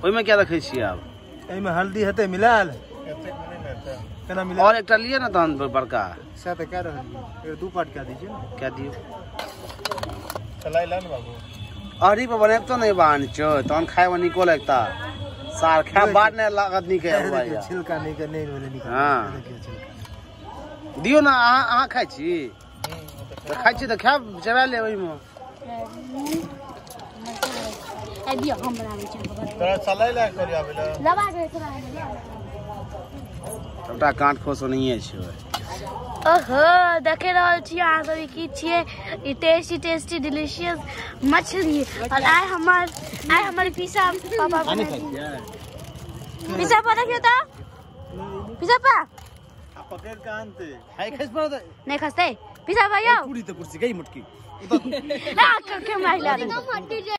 में क्या रखे छी अब में हल्दी हेते मिलाल केना मिला और एकटा लिए ना तहन बड़का से त कह रहल 2 पार्ट क्या दीजिए ना क्या दियो चलाई लन बाबू अरी पे बने तो नहीं बान छ तहन खाए में निको लगता सार खा बाद ने लागत नहीं के भाई छिलका नहीं के नहीं वाले निकाल हां दियो ना आ खाइ छी त खाइ छी त खा चबा ले ओइ में ए दियो हम बनाबै छी तोरा चलाई ला करिया बेला लबा दे तोरा सबटा कांट खोस नहीं छै ओहो देख रहल छी अहाँ सब की छिए ई टेस्टी डिलीशियस मछली और आइ हमर पिसा पापा पानी खाइ छियै पिसा पा देखियो त पिसा पा आ पकड़ के आनते खाइ खस पर नहीं खसते पिसा भाइयो पूरी तो कुर्सी गई मुटकी के माइला